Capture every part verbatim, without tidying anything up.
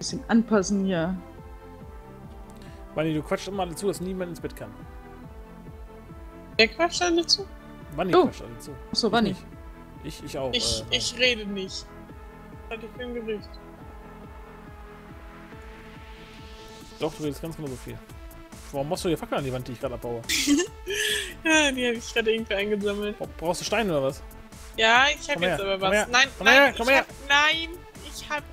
bisschen anpassen hier. Wanni, du quatschst immer alle zu, dass niemand ins Bett kann. Wer quatscht alle zu? Wanni Oh. quatscht alle zu. Achso, Wanni. Ich, ich auch. Ich, äh, ich rede nicht. Hatte ich im Gericht. Doch, du redest ganz genau so viel. Warum machst du hier Fackel an die Wand, die ich gerade abbaue? Ja, die habe ich gerade irgendwie eingesammelt. Brauchst du Steine oder was? Ja, ich habe Komm jetzt her, aber komm was. her, Nein, komm nein, her, ich komm her. hab, nein, ich hab.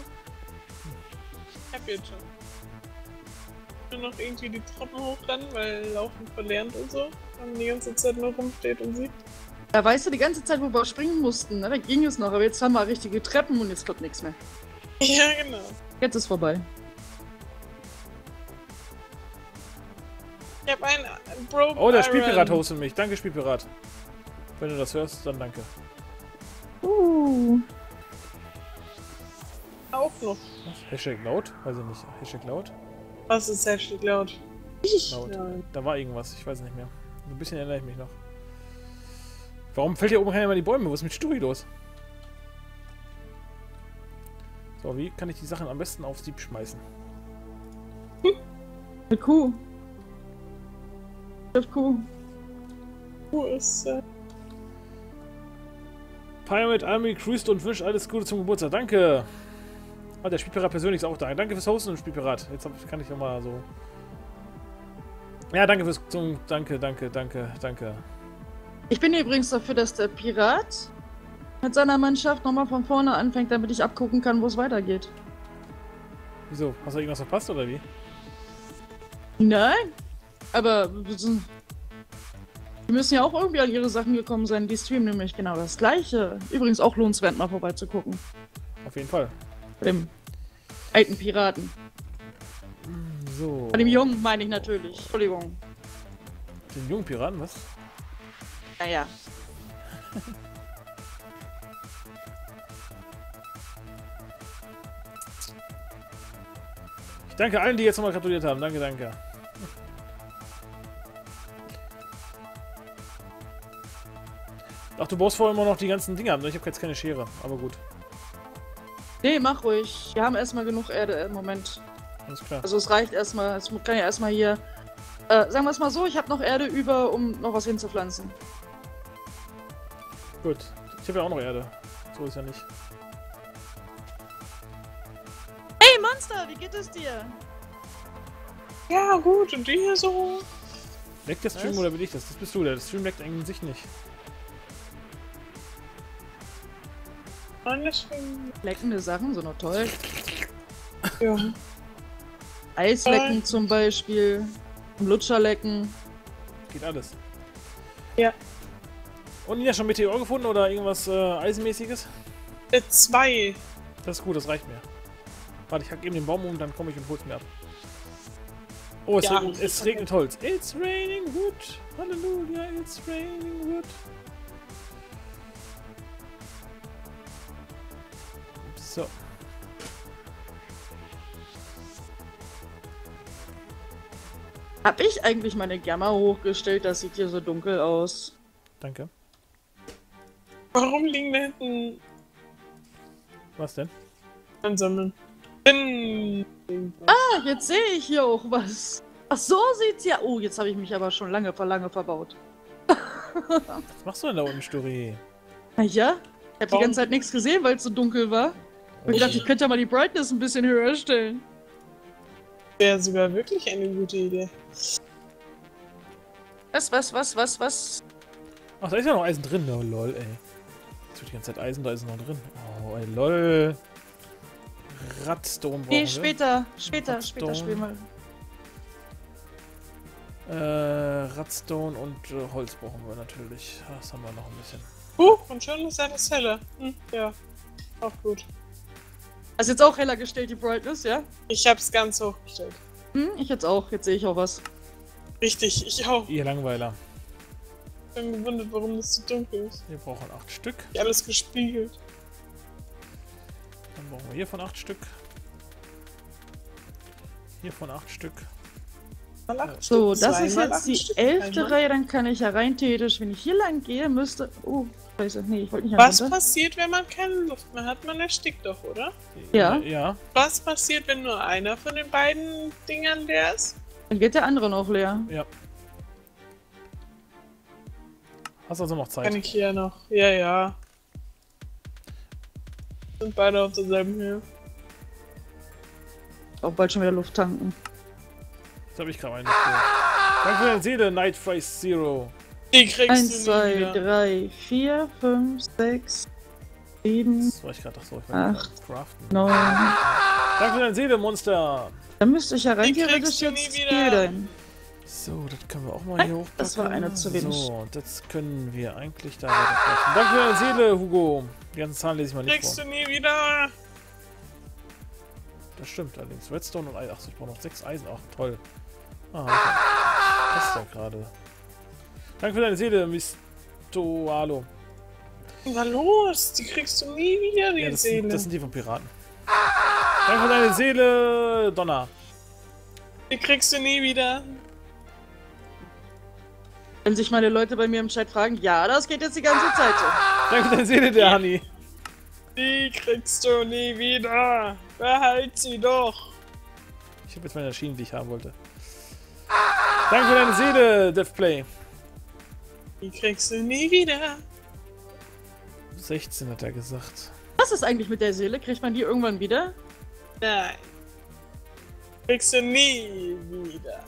Ich hab jetzt schon. Nur noch irgendwie die Treppen hochrennen, weil Laufen verlernt und so. Und die ganze Zeit nur rumsteht und sieht. Ja, weißt du, die ganze Zeit, wo wir springen mussten, ne, da ging es noch, aber jetzt haben wir richtige Treppen und jetzt kommt nichts mehr. Ja, genau. Jetzt ist vorbei. Ich hab einen äh, Broken Oh, der Iron. Spielpirat hostet mich. Danke, Spielpirat. Wenn du das hörst, dann danke. Uh. Auch noch. Was? Hashtag laut? Weiß ich nicht. Hashtag laut? Was ist Hashtag laut? Laut. Nein. Da war irgendwas, ich weiß nicht mehr. Ein bisschen erinnere ich mich noch. Warum fällt hier oben keiner mehr die Bäume? Was ist mit Sturi los? So, wie kann ich die Sachen am besten aufs Sieb schmeißen? Eine Kuh. Eine Kuh. Wo ist äh, Pyramid Army grüßt und wünscht alles Gute zum Geburtstag. Danke! Ah, der Spielpirat persönlich ist auch da. Danke fürs Hosten, Spielpirat. Jetzt hab, kann ich noch mal so... Ja, danke fürs... Zum, danke, danke, danke, danke. Ich bin übrigens dafür, dass der Pirat mit seiner Mannschaft nochmal von vorne anfängt, damit ich abgucken kann, wo es weitergeht. Wieso? Hast du irgendwas verpasst oder wie? Nein, aber wir sind- die müssen ja auch irgendwie an ihre Sachen gekommen sein. Die streamen nämlich genau das Gleiche. Übrigens auch lohnenswert, mal vorbeizugucken. Auf jeden Fall. Bei dem alten Piraten. So. Bei dem Jungen meine ich natürlich. Entschuldigung. Den jungen Piraten, was? Naja. Ich danke allen, die jetzt nochmal gratuliert haben. Danke, danke. Ach, du baust vorher immer noch die ganzen Dinge ab, ne? Ich habe jetzt keine Schere, aber gut. Nee, mach ruhig. Wir haben erstmal genug Erde im Moment. Alles klar. Also es reicht erstmal. Es kann ja erstmal hier. Äh, sagen wir es mal so, ich habe noch Erde über, um noch was hinzupflanzen. Gut. Ich habe ja auch noch Erde. So ist ja nicht. Hey Monster, wie geht es dir? ja, gut, und die hier so. Leckt der Stream Was? oder bin ich das? Das bist du, der Stream leckt eigentlich sich nicht. Alles schön. Leckende Sachen, so noch toll. Ja. Eislecken Äh. zum Beispiel. Lutscherlecken. Geht alles. Ja. Und Nina, schon Meteor gefunden oder irgendwas äh, Eisenmäßiges? Äh, zwei. Das ist gut, das reicht mir. Warte, ich hack eben den Baum um, dann komme ich und hol's mir ab. Oh, es, Ja, regnet, es regnet Holz. It's raining wood. Halleluja, it's raining wood. So. Hab ich eigentlich meine Gamma hochgestellt? Das sieht hier so dunkel aus. Danke. Warum liegen da hinten Was denn? ansammeln? Bin. Ah, jetzt sehe ich hier auch was. Ach, so sieht's ja. Oh, jetzt habe ich mich aber schon lange, lange verbaut. Was machst du denn da unten, Sturi? Na ja, ich habe die Warum? ganze Zeit nichts gesehen, weil es so dunkel war. Und ich dachte, ich könnte ja mal die Brightness ein bisschen höher stellen. Wäre sogar wirklich eine gute Idee. Was, was, was, was, was? Ach, da ist ja noch Eisen drin. Oh, lol, ey. Jetzt wird die ganze Zeit Eisen, da ist noch drin. Oh, ey, lol. Radstone brauchen Nee, wir. später, später, Redstone. später spielen wir. Äh, Radstone und äh, Holz brauchen wir natürlich. Das haben wir noch ein bisschen. Huch, und schon ist alles heller. Hm, ja. Auch gut. Hast jetzt auch heller gestellt, die Brightness, ja? Ich hab's ganz hochgestellt. Hm, ich jetzt auch. Jetzt sehe ich auch was. Richtig, ich auch. Ihr Langweiler. Ich bin gewundert, warum das so dunkel ist. Wir brauchen acht Stück. Ich alles gespiegelt. Dann brauchen wir hiervon acht Stück. Hiervon acht Stück. Mal acht So, Stück, das ist zweimal jetzt acht die Stück, elfte einmal. Reihe, dann kann ich ja rein theoretisch, wenn ich hier lang gehe, müsste... Oh, Scheiße, nee, ich wollte nicht Was runter. passiert, wenn man keine Luft mehr hat? Man erstickt doch, oder? Ja. Ja. Was passiert, wenn nur einer von den beiden Dingern leer ist? Dann geht der andere noch leer. Ja. Hast also noch Zeit? Kann ich hier noch. Ja, ja. Sind beide auf derselben Höhe. Auch bald schon wieder Luft tanken. Das habe ich gerade einen. Danke für deine Seele, Night Price Zero. Die kriegst Eins, du nie zwei, wieder. drei, vier, fünf, sechs, sieben, Das war ich gerade doch so. Ich Acht. craften. neun. Danke für deine Seele, Monster. Da müsste ich ja rein Die theoretisch kriegst du jetzt nie Skill wieder. dein. So, das können wir auch mal Nein, hier hochpacken. das war einer zu wenig. So, das können wir eigentlich da weiter craften. Danke für deine Seele, Hugo. Die ganzen Zahlen lese ich mal nicht Kriegst vor. du nie wieder. Das stimmt allerdings. Redstone und Eisen. Ach, ich brauche noch sechs Eisen. Ach, toll. Ah, okay. Was ist da gerade? Danke für deine Seele, Mistoalo. Was los? Die kriegst du nie wieder, die Ja, das, Seele. sind, das sind die von Piraten. Danke für deine Seele, Donner. Die kriegst du nie wieder. Wenn sich meine Leute bei mir im Chat fragen, ja, das geht jetzt die ganze Zeit so. Danke für deine Seele, der Honey. Die kriegst du nie wieder. Behalt sie doch. Ich habe jetzt meine Maschinen, die ich haben wollte. Danke für deine Seele, Deathplay. Die kriegst du nie wieder. sechzehn hat er gesagt. Was ist eigentlich mit der Seele? Kriegt man die irgendwann wieder? Nein. Kriegst du nie wieder.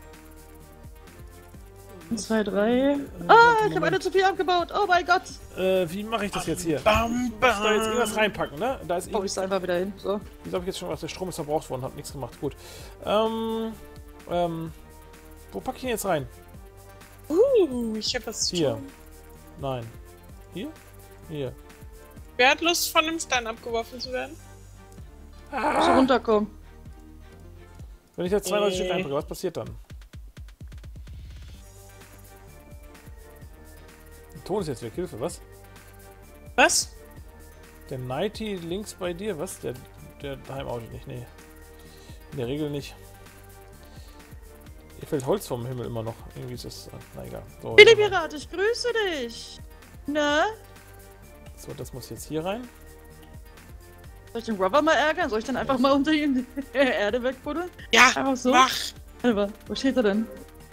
eins, zwei, drei. Ah, ich habe eine zu viel abgebaut. Oh mein Gott. Äh, wie mache ich das jetzt hier? Bam, Ich muss da jetzt irgendwas bam. reinpacken, ne? Da ist Oh, ich einfach wieder hin. So. Ich glaube jetzt schon, was der Strom ist verbraucht worden, hab nichts gemacht. Gut. Ähm, ähm, wo packe ich ihn jetzt rein? Uh, ich hab was zu Hier. tun. Nein. Hier? Hier. Wer hat Lust, von dem Stein abgeworfen zu werden? Ich muss runterkommen. Wenn ich jetzt zweiunddreißig Äh. Stück einpacke, was passiert dann? Der Ton ist jetzt weg, Hilfe, was? Was? Der Nighty links bei dir, was? Der, der daheim auch nicht, nee. In der Regel nicht. Hier fällt Holz vom Himmel immer noch. Irgendwie ist das, äh, na egal. So, Billy Pirat, ich grüße dich. Na? so, das muss jetzt hier rein. Soll ich den Robber mal ärgern? Soll ich dann einfach mal unter ihm die Erde wegbuddeln? Ja, Einfach so? mach. Warte mal, wo steht er denn?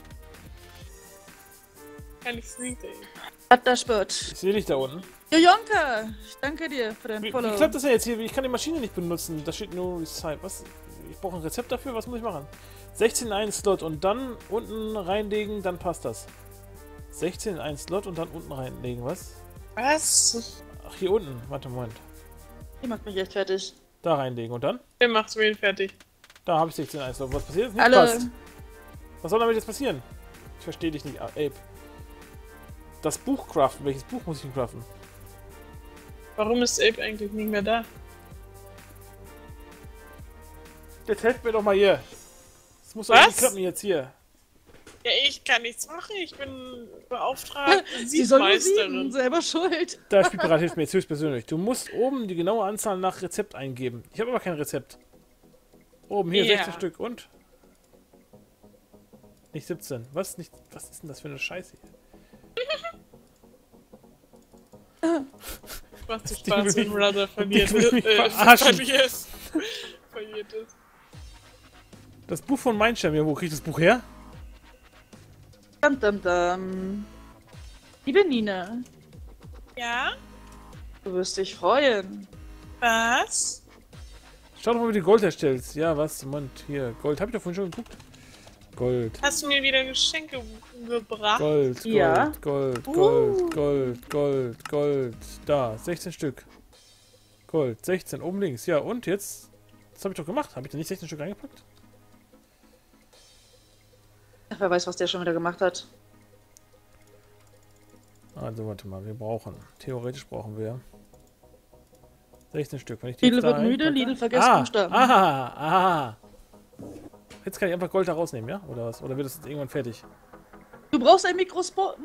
Kann ich's nicht, ey. Hat der Spurt. Ich sehe dich da unten. Jojonka, ich danke dir für dein Wie, Follow. wie klappt das denn jetzt hier? Ich kann die Maschine nicht benutzen. Da steht nur Recycle. Was? Ich brauche ein Rezept dafür. Was muss ich machen? sechzehn in einen Slot und dann unten reinlegen, dann passt das. sechzehn in einen Slot und dann unten reinlegen. Was? Was? Ach, hier unten. Warte, Moment. Die macht mich echt fertig. Da reinlegen und dann? Wer macht's mir fertig? Da habe ich sechzehn in einen Slot. Was passiert? Nicht Alle. passt. Was soll damit jetzt passieren? Ich verstehe dich nicht, Ape. Das Buch craften. Welches Buch muss ich denn craften? Warum ist Ape eigentlich nicht mehr da? Jetzt helft mir doch mal hier. Das muss doch Was? irgendwie klappen jetzt hier. Ja, ich kann nichts machen. Ich bin beauftragt. Sie soll nur sieben, Siebmeisterin. selber schuld. Der Spielpirat hilft mir jetzt höchstpersönlich. Du musst oben die genaue Anzahl nach Rezept eingeben. Ich habe aber kein Rezept. Oben, hier, Ja. sechzehn Stück. Und? Nicht siebzehn. Was? Nicht, was ist denn das für eine Scheiße hier? Macht so Die Spaß, will wenn mich- Brother verliert. die will mich äh, verarschen. verliert. Verliert ist. Das Buch von Mindsham. Ja, wo krieg ich das Buch her? Dam, dam, dam. Liebe Nina, Ja? du wirst dich freuen. Was? Schau doch mal, wie du Gold herstellst. Ja, was? Moment, hier. Gold. Hab ich doch vorhin schon geguckt. Gold. Hast du mir wieder Geschenke gebracht? Gold, Gold, Ja. Gold, Uh. Gold, Gold, Gold, Gold. Da, sechzehn Stück. Gold, sechzehn, oben links. Ja, und jetzt? Das habe ich doch gemacht. Habe ich da nicht sechzehn Stück reingepackt? Ach, wer weiß, was der schon wieder gemacht hat. Also, warte mal. Wir brauchen, theoretisch brauchen wir sechzehn Stück. Wenn ich die Lidl jetzt da wird müde, reinpacke- Lidl vergesst ah, Buchstaben. aha, aha. Jetzt kann ich einfach Gold da rausnehmen, ja? Oder was? Oder wird das jetzt irgendwann fertig? Du brauchst ein Mikrosport.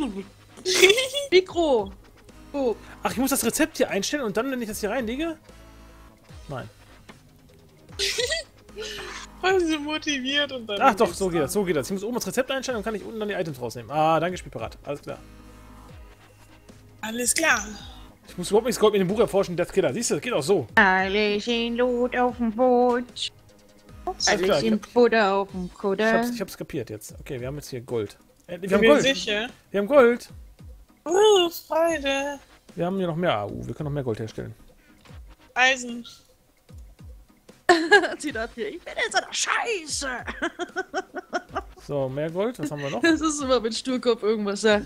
Mikro. Oh. Ach, ich muss das Rezept hier einstellen und dann, wenn ich das hier reinlege? Nein. Also motiviert und dann. Ach doch, geht's so geht an. das, so geht das. Ich muss oben das Rezept einstellen und kann ich unten dann die Items rausnehmen. Ah, danke, Spielpirat. Alles klar. Alles klar. Ich muss überhaupt nichts Gold mit dem Buch erforschen, Death Killer. Siehst du, das geht auch so. Alles in Lot auf dem Boot. Alles Alles klar, ich in hab- Butter auf dem Ich Kutter. hab's, ich hab's kapiert jetzt. Okay, wir haben jetzt hier Gold. Endlich, wir Ich haben bin Gold. sicher. Wir haben Gold. Oh, Freude. Wir haben hier noch mehr A U. Wir können noch mehr Gold herstellen. Eisen. Zitat hier. Ich bin in so einer Scheiße. So, mehr Gold. Was haben wir noch? Das ist immer, wenn Sturkopf irgendwas sagt.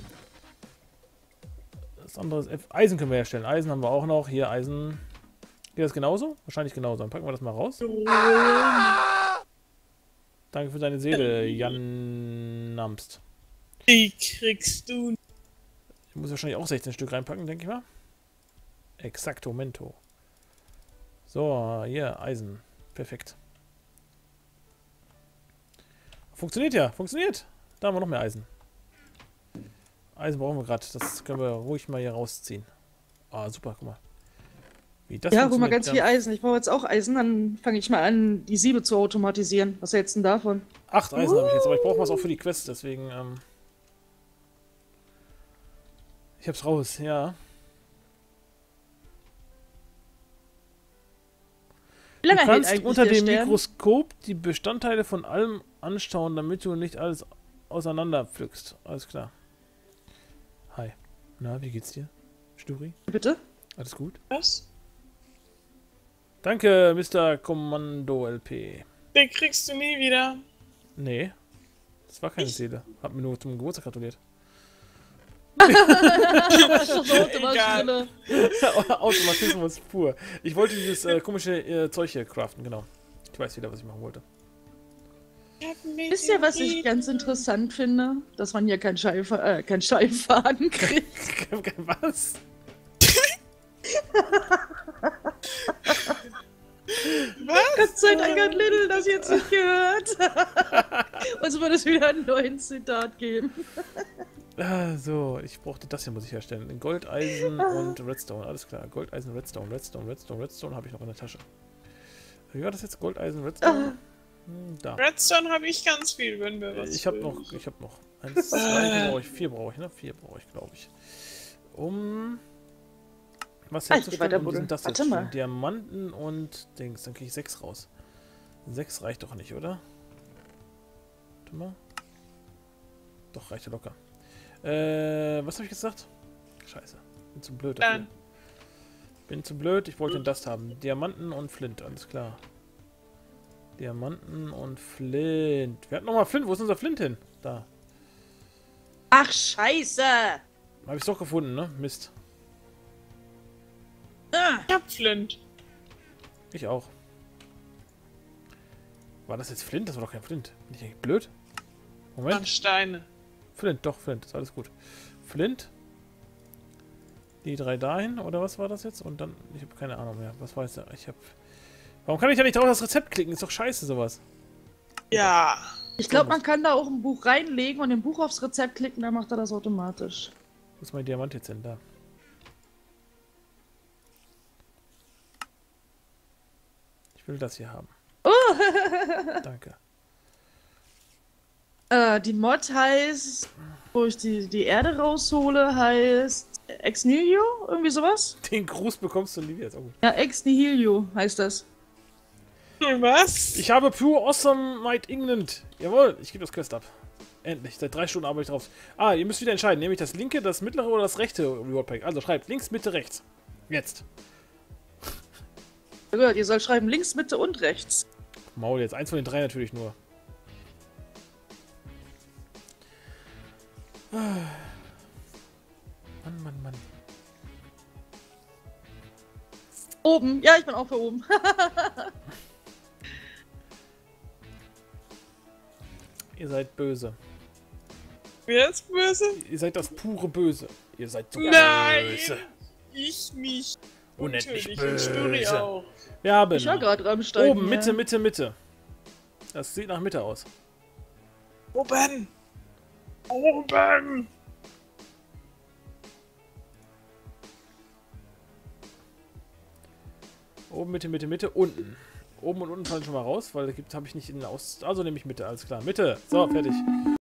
Das andere ist F. Eisen können wir herstellen. Eisen haben wir auch noch. Hier Eisen. Geht das genauso? Wahrscheinlich genauso. Dann packen wir das mal raus. Danke für deine Seele, Jan Namst. Die kriegst du. Ich muss wahrscheinlich auch sechzehn Stück reinpacken, denke ich mal. Exactomento. So, hier, Eisen. Perfekt. Funktioniert ja, funktioniert. Da haben wir noch mehr Eisen. Eisen brauchen wir gerade. Das können wir ruhig mal hier rausziehen. Ah, super, guck mal. Wie das Ja, guck mal, funktioniert, ganz ja. viel Eisen. Ich brauche jetzt auch Eisen, dann fange ich mal an, die Siebe zu automatisieren. Was hältst du denn davon? Acht Eisen habe ich jetzt, aber ich brauche was auch für die Quest, deswegen, ähm... Ich hab's raus, ja. Wie Du lange hält kannst eigentlich unter der dem Stern? Mikroskop die Bestandteile von allem anschauen, damit du nicht alles auseinander pflückst. Alles klar. Hi. Na, wie geht's dir? Sturi? Bitte? Alles gut? Was? Danke, Mister Kommando L P. Den kriegst du nie wieder. Nee. Das war keine Seele. Hab mir nur zum Geburtstag gratuliert. Egal. Automatismus pur. Ich wollte dieses äh, komische äh, Zeug hier craften, genau. Ich weiß wieder, was ich machen wollte. Wisst ihr, was ich ganz interessant finde? Dass man hier keinen Schleif äh, kein Schleiffaden kriegt. Was? Was? Gott sei Dank hat Little das jetzt nicht gehört. Also wird es wieder einen neuen Zitat geben. Ah, so, ich brauchte das hier, muss ich herstellen. Gold, Eisen und Redstone, alles klar. Gold, Eisen, Redstone, Redstone, Redstone, Redstone habe ich noch in der Tasche. Wie war das jetzt? Gold, Eisen, Redstone? Hm, da. Redstone habe ich ganz viel, wenn wir was. Ich habe füllen. noch, ich habe noch. Eins, zwei brauche ich, vier brauche ich, ne? Vier brauche ich, glaube ich. Um was Ah, ich geh herzustellen, weiter um buddeln. diesen das Warte herzustellen. mal. Diamanten und Dings, dann kriege ich sechs raus. Sechs reicht doch nicht, oder? Warte mal. Doch, reicht ja locker. Äh, was habe ich gesagt? Scheiße. Bin zu blöd dafür. Dann. Bin zu blöd, ich wollte den Dust haben. Diamanten und Flint, alles klar. Diamanten und Flint. Wir hatten nochmal Flint, wo ist unser Flint hin? Da. Ach, scheiße! Habe ich doch gefunden, ne? Mist. Ah, Ich hab Flint. Ich auch. War das jetzt Flint? Das war doch kein Flint. Bin ich eigentlich blöd? An Moment. Steine. Flint, doch, Flint. Ist alles gut. Flint. Die drei dahin, oder was war das jetzt? Und dann, ich habe keine Ahnung mehr. Was war jetzt da? Ich habe... Warum kann ich da nicht drauf das Rezept klicken? Ist doch scheiße, sowas. Ja. ich glaube, man kann da auch ein Buch reinlegen und im Buch aufs Rezept klicken, dann macht er das automatisch. Wo ist mein Diamant jetzt hin? Da. Ich will das hier haben. Danke. Äh, die Mod heißt, wo ich die, die Erde raushole, heißt Ex Nihilo? Irgendwie sowas? Den Gruß bekommst du nie wieder. Ist auch gut. Ja, Ex Nihilo heißt das. Was? Ich habe Pure Awesome Might England. Jawohl, ich gebe das Quest ab. Endlich, seit drei Stunden arbeite ich drauf. Ah, ihr müsst wieder entscheiden. Nehme ich das linke, das mittlere oder das rechte Reward Pack? Also schreibt links, Mitte, rechts. Jetzt. Ja, gehört, ihr sollt schreiben links, Mitte und rechts. Maul jetzt. Eins von den drei natürlich nur. Ah. Mann, Mann, Mann. Oben. Ja, ich bin auch für oben. Ihr seid böse. Wer ist böse? Ihr seid das pure Böse. Ihr seid so Nein! böse. Ich mich. Unendlich Natürlich. Und Sturi böse. auch. Wir haben Ich war gerade Rammstein. oben, hier. Mitte, Mitte, Mitte. Das sieht nach Mitte aus. Oben! Oben! Oben, Mitte, Mitte, Mitte, unten. Oben und unten fallen schon mal raus, weil da gibt habe ich nicht in den Aus... Also nehme ich Mitte, alles klar. Mitte. So, fertig.